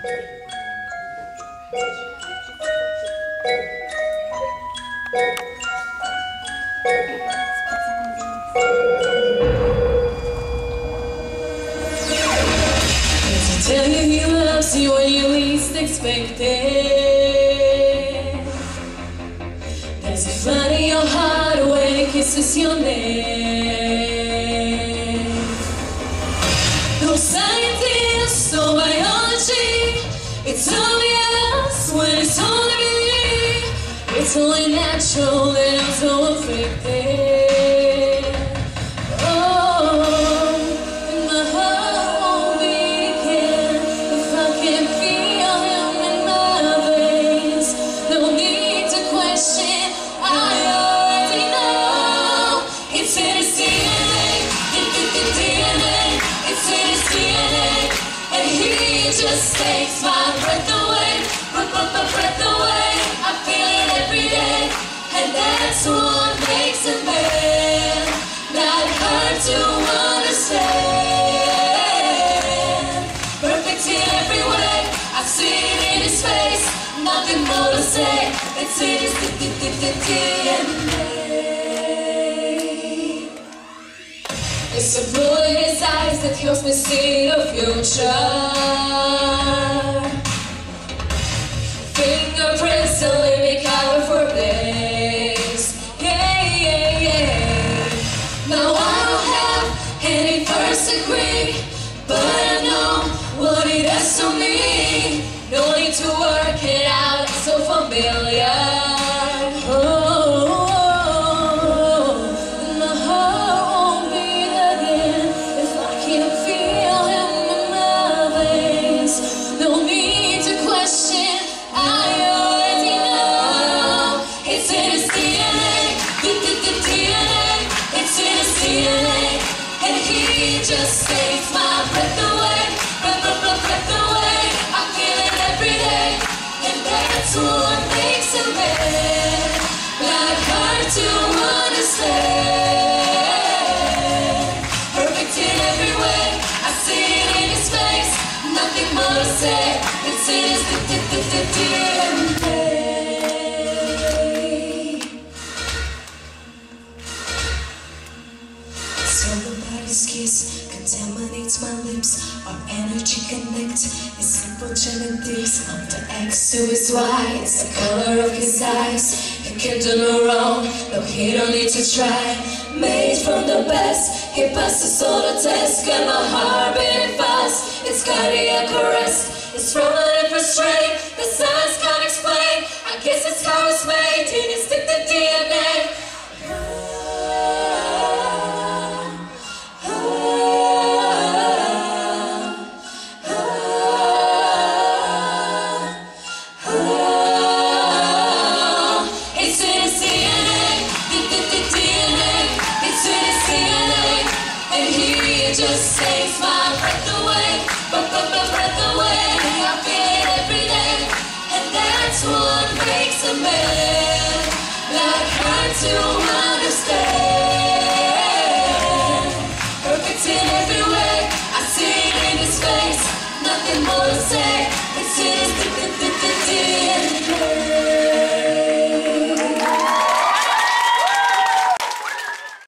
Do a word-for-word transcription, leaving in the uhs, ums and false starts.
Tell you he loves you when you least expect it. Does he flutter your heart when he kisses your neck? No scientist, no biology, it's obvious when it's only me. It's only natural that I'm so affected. Just takes my breath away, breath away. I feel it every day, and that's what makes a man not hard to understand. Perfect in every way, I see it in his face. Nothing more to say, it's in his D N A. It's a blue in his eyes that helps me see the future. Fingerprints that leave me covered for days. Yeah, yeah, yeah. Now I don't have any first degree, but I know what it does to me. No need to work it out, it's so familiar. Just takes my breath away, breath, breath, breath, breath away. I feel it every day, and that's what makes a man not hard to understand. Perfect in every way, I see it in his face. Nothing more to say, it's in his D N A. Somebody's kiss contaminates my lips. Our energy connect. It's simple genetics. I'm the X to his Y. It's the color of his eyes. He can do no wrong. No, he don't need to try. Made from the best. He passes all the tests. Got my heart beating fast. It's cardiac arrest. It's from a different strain. The science can't explain. I guess it's how it's made. In his D N A. Just takes my breath away, breath, breath, breath away. I feel it every day, and that's what makes a man not hard to